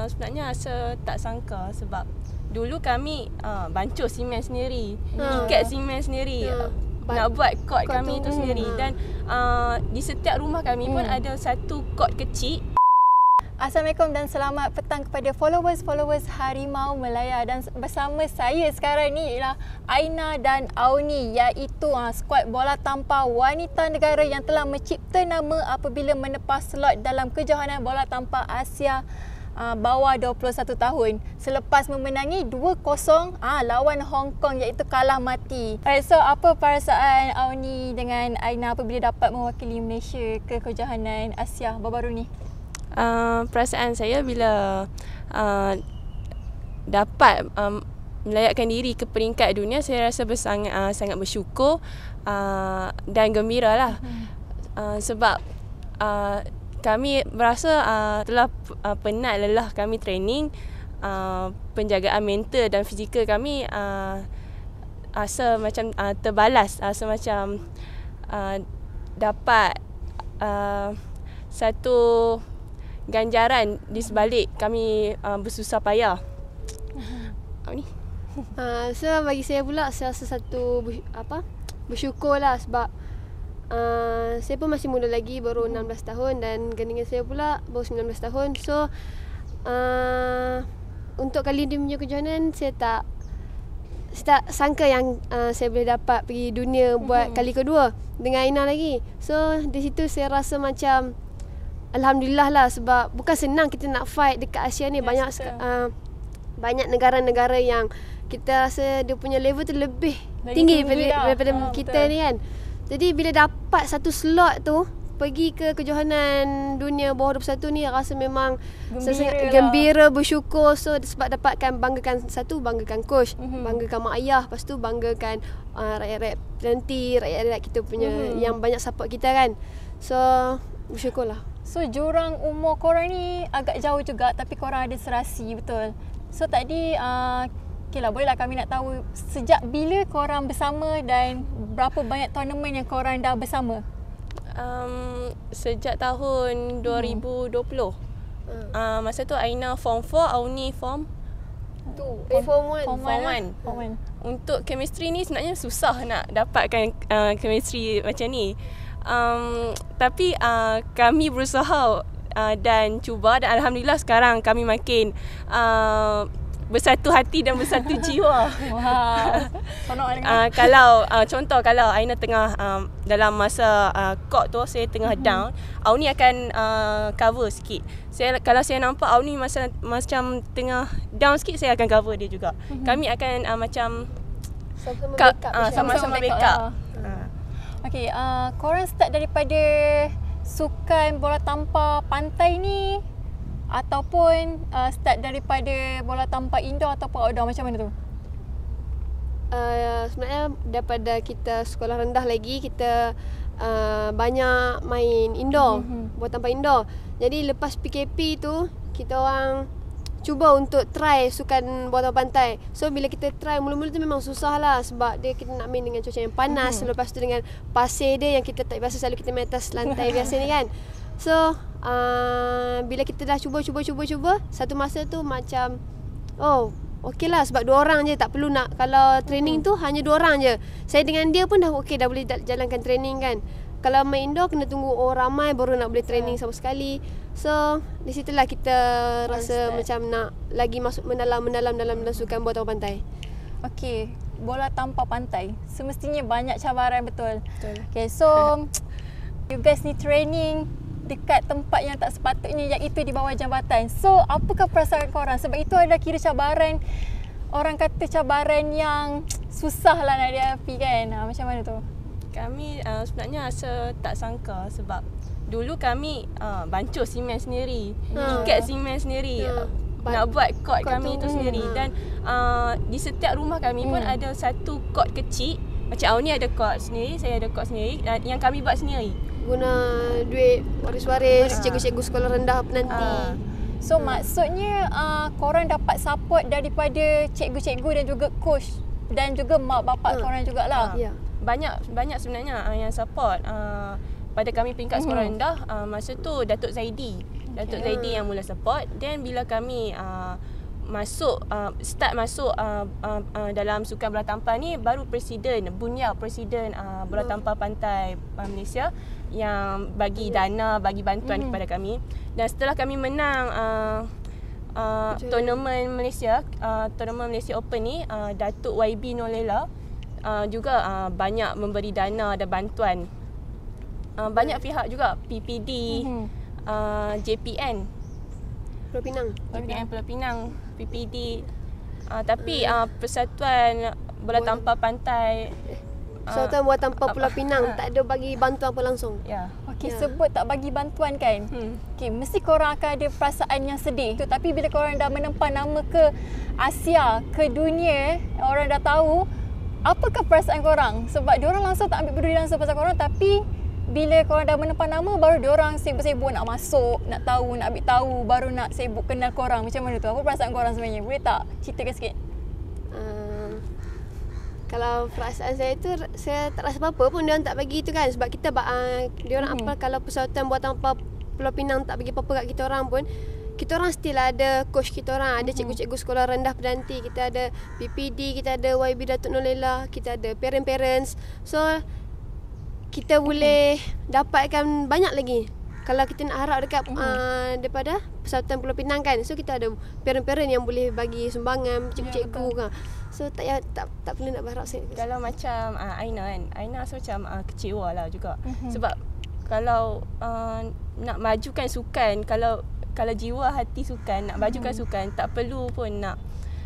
sebenarnya rasa tak sangka sebab dulu kami bancuh simen sendiri, ikat simen sendiri, nak buat kot kami tu sendiri dan di setiap rumah kami pun ada satu kot kecil. Assalamualaikum dan selamat petang kepada followers Harimau Melaya, dan bersama saya sekarang ni ialah Aina dan Auni, iaitu skuad bola tampar wanita negara yang telah mencipta nama apabila menepas slot dalam kejohanan bola tampar Asia bawah 21 tahun selepas memenangi 2-0 lawan Hong Kong, iaitu kalah mati. Alright, so apa perasaan Auni dengan Aina apabila dapat mewakili Malaysia ke kejohanan Asia baru-baru ni? Perasaan saya bila dapat melayakkan diri ke peringkat dunia, saya rasa sangat bersyukur dan gembira lah. Sebab kami berasa telah penat lelah kami training, penjagaan mental dan fizikal kami rasa macam terbalas, rasa macam dapat satu ganjaran di sebalik kami bersusah payah. Ni. So bagi saya pula, saya rasa satu bersyukur lah sebab saya pun masih muda lagi, baru 16 tahun, dan gandingan saya pula baru 19 tahun. So untuk kali ini punya kejohanan, saya tak sangka yang saya boleh dapat pergi dunia buat kali kedua dengan Aina lagi. So di situ saya rasa macam alhamdulillah lah, sebab bukan senang kita nak fight dekat Asia ni. Banyak negara-negara yang kita rasa dia punya level tu lebih tinggi daripada kita ni kan. Jadi bila dapat satu slot tu pergi ke kejohanan dunia bawah 21 ni, rasa memang gembira, bersyukur. So sebab dapatkan, banggakan coach, banggakan mak ayah, lepas tu banggakan rakyat-rakyat nanti, rakyat-rakyat kita punya yang banyak support kita kan. So bersyukurlah. So jurang umur korang ni agak jauh juga, tapi korang ada serasi, betul? So tadi okay lah, bolehlah kami nak tahu sejak bila korang bersama dan berapa banyak tournament yang korang dah bersama? Sejak tahun 2020. Masa tu Aina form 4, Auni form 1. Untuk chemistry ni sebenarnya susah nak dapatkan chemistry macam ni. Tapi kami berusaha dan cuba, dan alhamdulillah sekarang kami makin bersatu hati dan bersatu jiwa. Kalau contoh, kalau Aina tengah dalam masa court tu, saya tengah down, Auni akan cover sikit. Kalau saya nampak Auni macam tengah down sikit, saya akan cover dia juga. Kami akan macam sama-sama backup. Okay, korang start daripada sukan bola tampar pantai ni, ataupun start daripada bola tampar indoor ataupun outdoor, macam mana tu? Sebenarnya daripada kita sekolah rendah lagi, kita banyak main indoor, bola tampar indoor. Jadi lepas PKP tu, kita orang cuba untuk try sukan bola tampar pantai. So bila kita try, mula-mula tu memang susah lah, sebab kita nak main dengan cuaca yang panas, lepas tu dengan pasir dia yang kita tak biasa, selalu kita main atas lantai biasa ni kan. So bila kita dah cuba, satu masa tu macam okey lah, sebab 2 orang je, tak perlu nak, kalau training tu hanya 2 orang je. Saya dengan dia pun dah okey, dah boleh jalankan training kan. Kalau main indoor kena tunggu orang ramai baru nak boleh training sama sekali. So di situlah kita rasa macam nak lagi masuk mendalam dalam sukan bola tampar pantai. Okey, bola tampar pantai semestinya banyak cabaran, betul? Okay, so you guys ni training dekat tempat yang tak sepatutnya, iaitu di bawah jambatan. So apakah perasaan korang? Sebab itu adalah kira cabaran, orang kata cabaran yang susah lah nak dihadapi kan. Macam mana tu? Kami sebenarnya rasa tak sangka sebab dulu kami bancuh simen sendiri, ikat simen sendiri, nak buat kot kami tu sendiri, dan di setiap rumah kami pun ada satu kot kecil. Macam Auni ada kot sendiri, saya ada kot sendiri yang kami buat sendiri. Guna duit waris-waris cikgu-cikgu sekolah rendah nanti. So maksudnya korang dapat support daripada cikgu-cikgu dan juga coach dan juga mak bapak korang jugalah. Ya. Banyak sebenarnya yang support. pada kami peringkat sekolah rendah, masa tu Datuk Zaidi yang mula support. Dan bila kami start masuk dalam sukan bola tampar ni, baru presiden bola tampar pantai Malaysia yang bagi dana, bagi bantuan kepada kami. Dan setelah kami menang tournament Malaysia Open ni, Datuk YB Nolela juga banyak memberi dana dan bantuan. Banyak pihak juga, PPD, JPN Pulau Pinang, PPD. Tapi Persatuan Bola Tampar Pantai, Persatuan Bola Tampar Pulau Pinang tak ada bagi bantuan apa langsung. Ya. Okey, sebut tak bagi bantuan kan? Okey, mesti korang akan ada perasaan yang sedih. Tapi bila korang dah menempah nama ke Asia, ke dunia, orang dah tahu, apakah perasaan korang? Sebab diorang langsung tak ambil peduli langsung pasal korang, tapi bila korang dah menempah nama, baru diorang sibuk-sibuk nak masuk, nak tahu, nak ambil tahu, baru nak sibuk kenal korang. Macam mana tu? Apa perasaan korang sebenarnya? Boleh tak ceritakan sikit? Kalau perasaan saya tu, saya tak rasa apa-apa pun diorang tak bagi tu kan. Sebab kita diorang apa, kalau Persatuan Bola Tampar Pulau Pinang tak bagi apa-apa kat kita orang pun, kita orang still ada coach kita orang, ada cikgu-cikgu sekolah rendah Pedanti, kita ada PPD, kita ada YB Datuk Nolela, kita ada parents. So kita boleh dapatkan banyak lagi. Kalau kita nak harap dekat daripada Persatuan Pulau Pinang kan. So kita ada parent yang boleh bagi sumbangan, cikgu-cikgu kan. So tak perlu nak berharap saya. Kalau macam Aina kan, Aina rasa macam kecewa lah juga. Sebab kalau nak majukan sukan, kalau jiwa hati sukan, nak majukan sukan, tak perlu pun nak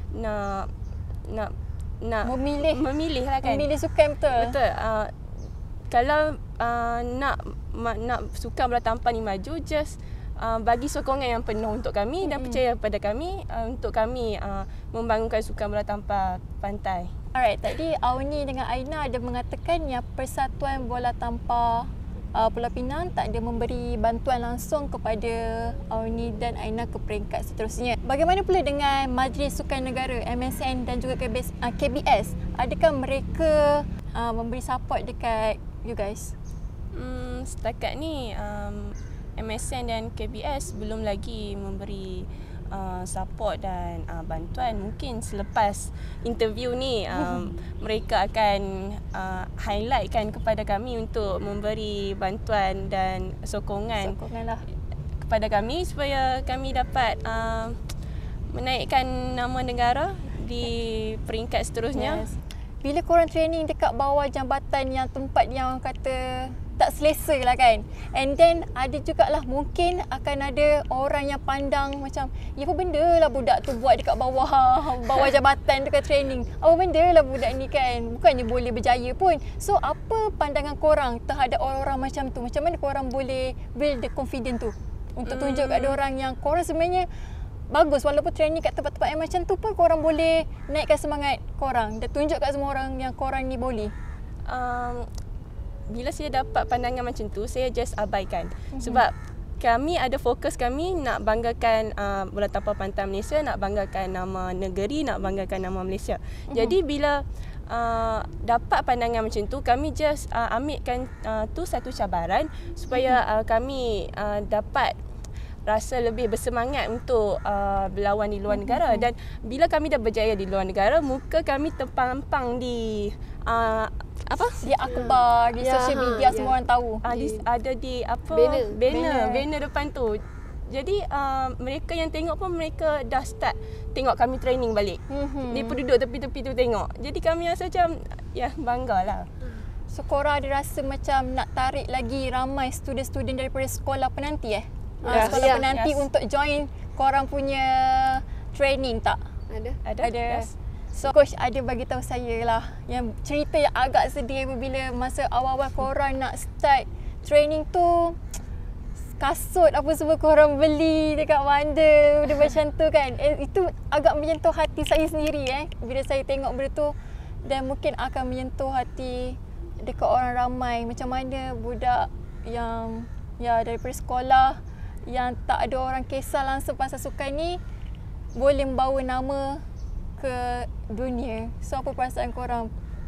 memilih lah kan. Memilih sukan betul. Kalau nak sukan bola tampar ni maju, just bagi sokongan yang penuh untuk kami dan percaya pada kami untuk kami membangunkan sukan bola tampar pantai. Alright, tadi Auni dengan Aina ada mengatakan yang Persatuan Bola Tampar Pulau Pinang tak ada memberi bantuan langsung kepada Auni dan Aina ke peringkat seterusnya. Bagaimana pula dengan Majlis Sukan Negara, MSN dan juga KBS? Adakah mereka memberi support dekat you guys? Setakat ni MSN dan KBS belum lagi memberi support dan bantuan. Mungkin selepas interview ni mereka akan highlightkan kepada kami untuk memberi bantuan dan sokongan kepada kami supaya kami dapat menaikkan nama negara di peringkat seterusnya. Bila korang training dekat bawah jambatan yang tempat yang orang kata tak selesa lah kan. And then ada jugalah mungkin akan ada orang yang pandang macam, ya apa benda lah budak tu buat dekat bawah jabatan dekat training. Apa benda lah budak ni kan, bukannya boleh berjaya pun. So apa pandangan korang terhadap orang-orang macam tu? Macam mana korang boleh build the confidence tu untuk tunjuk kat orang yang korang sebenarnya bagus, walaupun training kat tempat-tempat yang macam tu pun korang boleh naikkan semangat korang dan tunjuk kat semua orang yang korang ni boleh. Bila saya dapat pandangan macam tu, saya just abaikan. Sebab kami ada fokus kami nak banggakan bola tampar pantai Malaysia, nak banggakan nama negeri, nak banggakan nama Malaysia. Jadi bila dapat pandangan macam tu, kami just ambilkan tu satu cabaran supaya kami dapat rasa lebih bersemangat untuk berlawan di luar negara. Dan bila kami dah berjaya di luar negara, muka kami terpampang di di akhbar, di social media, semua orang tahu. Ada di banner depan tu. Jadi mereka yang tengok pun mereka dah start tengok kami training balik. Dia pun duduk tepi-tepi tu tengok. Jadi kami rasa macam banggalah. So korang ada rasa macam nak tarik lagi ramai student-student daripada sekolah penanti sekolah penanti untuk join korang punya training tak? Ada. Yes. So coach ada bagi tahu saya lah yang cerita yang agak sedih apabila masa awal-awal korang nak start training tu, kasut apa semua korang beli dekat bandar macam tu kan. Itu agak menyentuh hati saya sendiri bila saya tengok benda tu, dan mungkin akan menyentuh hati dekat orang ramai macam mana budak yang daripada sekolah yang tak ada orang kisah langsung pasal sukan ni boleh membawa nama ke dunia. So apa perasaan korang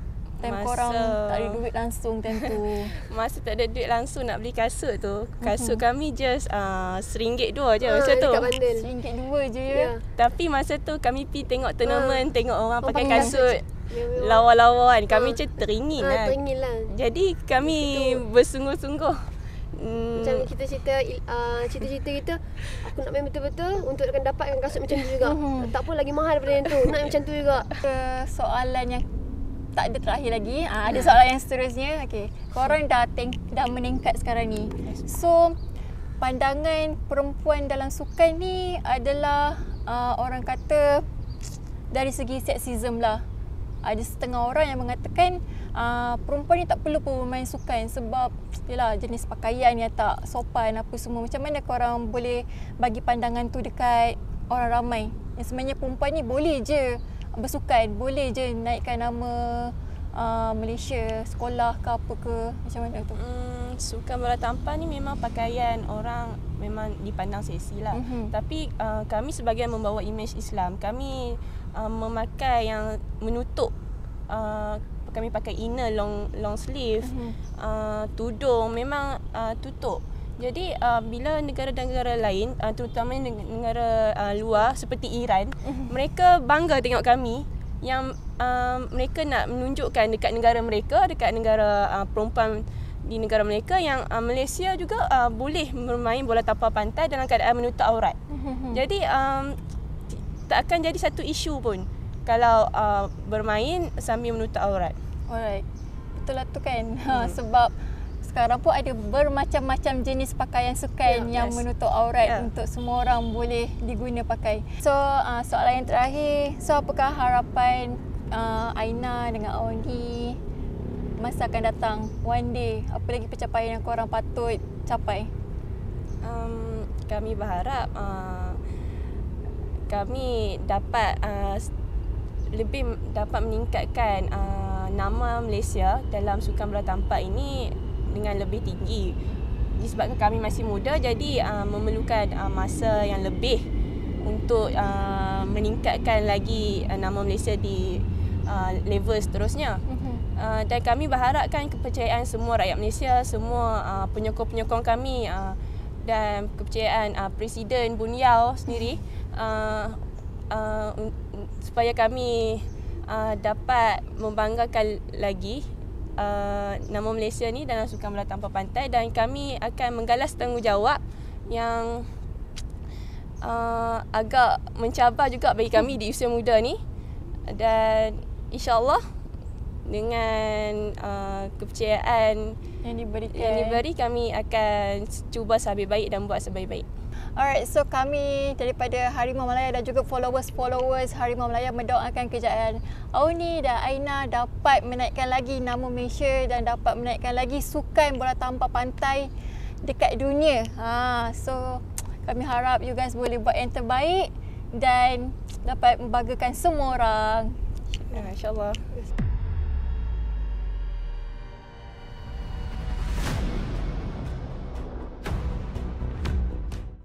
Time korang tak ada duit langsung time tu. Masa tak ada duit langsung nak beli kasut tu, kasut kami just RM1 2 je macam tu. Dekat bandel. RM1 2 je ya. Ya. Tapi masa tu kami pergi tengok tournament, tengok orang Orang pakai pakai kasut Mewah. lawa-lawa kan. Kami macam teringin kan. Teringin lah. Jadi kami bersungguh-sungguh. Macam cita-cita kita, aku nak main betul-betul untuk akan dapatkan kasut macam tu juga. Tak pun lagi mahal daripada yang tu. Nak macam tu juga. Soalan yang tak ada terakhir lagi. Ada soalan yang seterusnya. Okey. Korang dah meningkat sekarang ni. So pandangan perempuan dalam sukan ni adalah orang kata dari segi seksism lah. Ada setengah orang yang mengatakan perempuan ni tak perlu pun bermain sukan sebab yalah jenis pakaian yang tak sopan apa semua. Macam mana korang boleh bagi pandangan tu dekat orang ramai? Yang sebenarnya perempuan ni boleh je bersukan, boleh je naikkan nama Malaysia, sekolah ke apa ke, macam mana tu? Sukan bola tampar ni memang pakaian orang memang dipandang seksi lah. Tapi kami sebagai membawa imej Islam, kami memakai yang menutup, kami pakai inner long sleeve, tudung memang tutup. Jadi bila negara-negara lain, terutama negara luar seperti Iran, mereka bangga tengok kami yang mereka nak menunjukkan dekat negara mereka, dekat negara perempuan di negara mereka yang Malaysia juga boleh bermain bola tampar pantai dalam keadaan menutup aurat. Jadi tak akan jadi satu isu pun kalau bermain sambil menutup aurat. Alright. Betul lah tu kan. Sebab sekarang pun ada bermacam-macam jenis pakaian sukan yang menutup aurat untuk semua orang boleh diguna pakai. So soalan yang terakhir, so apakah harapan Aina dengan Auni masa akan datang one day? Apa lagi pencapaian yang korang patut capai? Kami berharap kami dapat lebih dapat meningkatkan nama Malaysia dalam sukan bola tampar ini dengan lebih tinggi. Disebabkan kami masih muda, jadi memerlukan masa yang lebih untuk meningkatkan lagi nama Malaysia di level seterusnya. Dan kami berharapkan kepercayaan semua rakyat Malaysia, semua penyokong-penyokong kami dan kepercayaan Presiden Buniau sendiri supaya kami dapat membanggakan lagi nama Malaysia ni dalam sukan bola tampar pantai, dan kami akan menggalas tanggungjawab yang agak mencabar juga bagi kami di usia muda ni, dan insya-Allah dengan kepercayaan yang diberi, kami akan cuba sebaik-baik dan buat sebaik-baik. Alright, so kami daripada Harimau Malaya dan juga followers Harimau Malaya mendoakan kejayaan Auni dan Aina dapat menaikkan lagi nama Malaysia dan dapat menaikkan lagi sukan bola tampar pantai dekat dunia. So kami harap you guys boleh buat yang terbaik dan dapat membanggakan semua orang. InsyaAllah.